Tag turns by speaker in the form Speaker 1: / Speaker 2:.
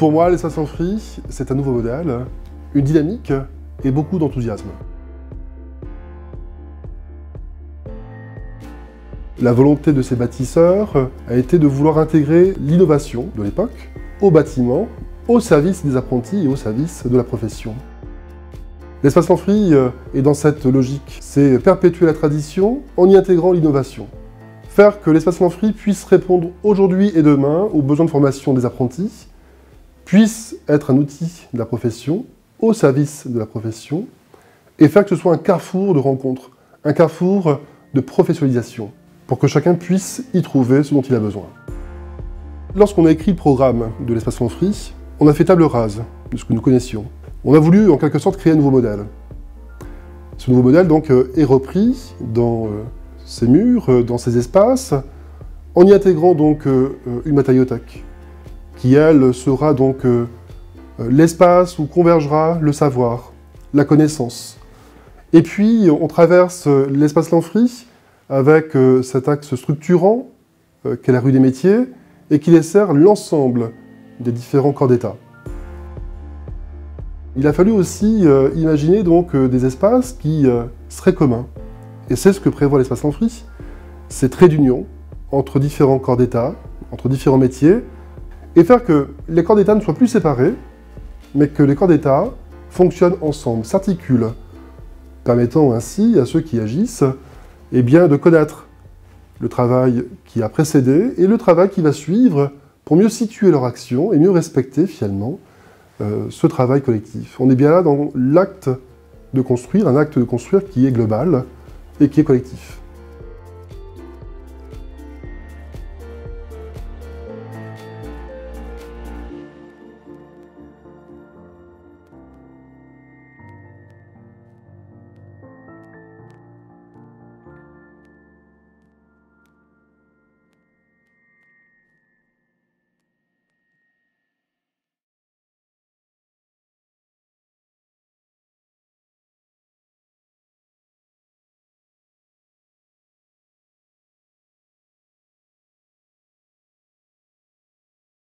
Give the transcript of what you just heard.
Speaker 1: Pour moi, l'espace Amphi, c'est un nouveau modèle, une dynamique et beaucoup d'enthousiasme. La volonté de ces bâtisseurs a été de vouloir intégrer l'innovation de l'époque au bâtiment, au service des apprentis et au service de la profession. L'espace Amphi est dans cette logique, c'est perpétuer la tradition en y intégrant l'innovation. Faire que l'espace Amphi puisse répondre aujourd'hui et demain aux besoins de formation des apprentis, puisse être un outil de la profession, au service de la profession, et faire que ce soit un carrefour de rencontres, un carrefour de professionnalisation, pour que chacun puisse y trouver ce dont il a besoin. Lorsqu'on a écrit le programme de l'espace Amphi, on a fait table rase de ce que nous connaissions. On a voulu, en quelque sorte, créer un nouveau modèle. Ce nouveau modèle, donc, est repris dans ces murs, dans ces espaces, en y intégrant donc une matériothèque, qui, elle, sera donc l'espace où convergera le savoir, la connaissance. Et puis, on traverse l'espace Amphi avec cet axe structurant qu'est la rue des métiers et qui dessert l'ensemble des différents corps d'État. Il a fallu aussi imaginer donc des espaces qui seraient communs. Et c'est ce que prévoit l'espace Amphi, ces traits d'union entre différents corps d'État, entre différents métiers, et faire que les corps d'État ne soient plus séparés, mais que les corps d'État fonctionnent ensemble, s'articulent, permettant ainsi à ceux qui agissent eh bien, de connaître le travail qui a précédé et le travail qui va suivre pour mieux situer leur action et mieux respecter finalement ce travail collectif. On est bien là dans l'acte de construire, un acte de construire qui est global et qui est collectif.